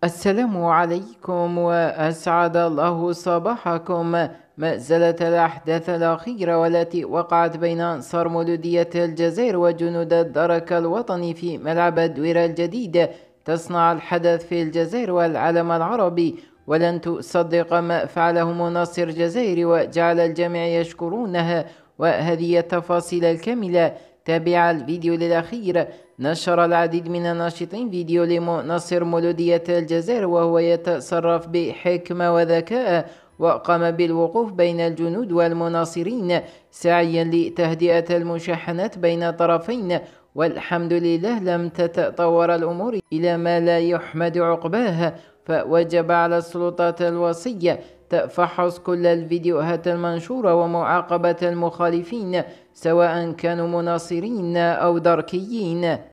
السلام عليكم وأسعد الله صباحكم. ما زالت الأحداث الأخيرة والتي وقعت بين أنصار مولودية الجزائر وجنود الدرك الوطني في ملعب الدويرة الجديد تصنع الحدث في الجزائر والعالم العربي، ولن تصدق ما فعله مناصر جزائري وجعل الجميع يشكرونه. وهذه التفاصيل الكاملة، تابع الفيديو للأخير. نشر العديد من الناشطين فيديو لمناصر مولودية الجزائر وهو يتصرف بحكمة وذكاء، وقام بالوقوف بين الجنود والمناصرين سعيا لتهدئة المشاحنات بين الطرفين. والحمد لله لم تتطور الأمور إلى ما لا يحمد عقباه، فوجب على السلطات الوصية فحص كل الفيديوهات المنشورة ومعاقبة المخالفين سواء كانوا مناصرين أو دركيين.